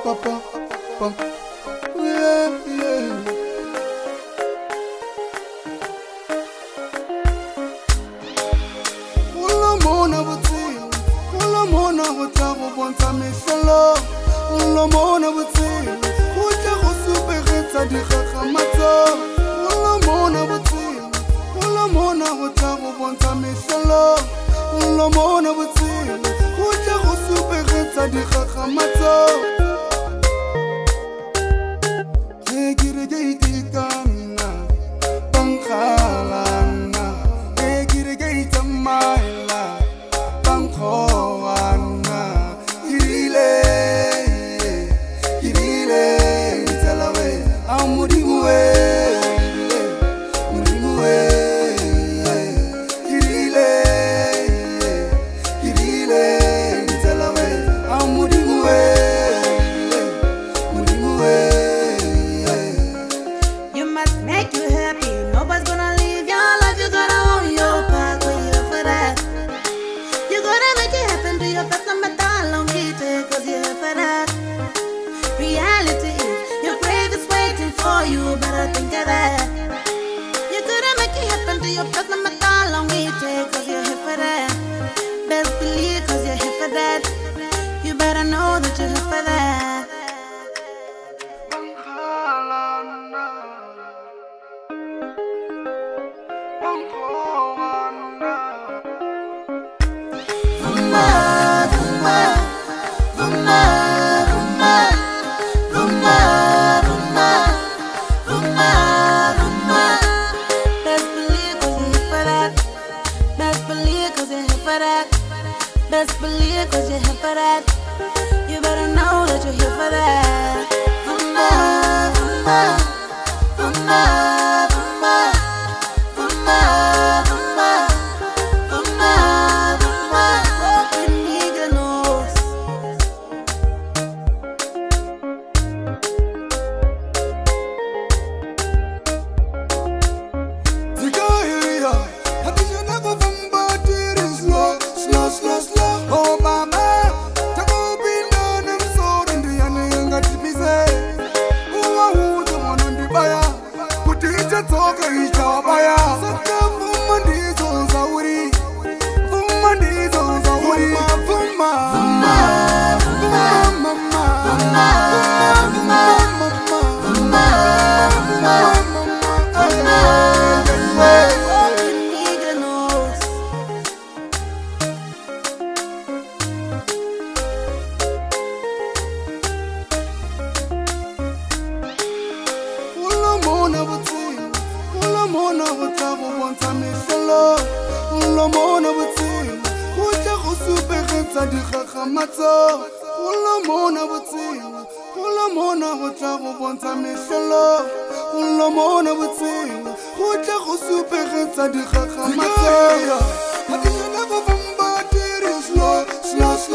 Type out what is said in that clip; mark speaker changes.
Speaker 1: papa, papa. Yeah, yeah. Ulomona buti, ulomona butabo bonta meshelo. Ulomona buti, uja go superetsa di gagamatso. Ulomona buti, ulomona butabo bonta meshelo. Ulomona buti, uja go superetsa di gagamatso.
Speaker 2: You better think of that. You couldn't make it happen to your best, no matter how long it takes, cause you're here for that. Best believe, cause you're here for that. You better know that you're here for that. Best believe, cause you're here for that. You better know that you're here for that.
Speaker 1: Ulomona buti, uja go superetsa di gagamatso. Ulomona buti, ulomona uja go bontsha meshelo. Ulomona buti, uja go superetsa di gagamatso. Slow, slow, slow.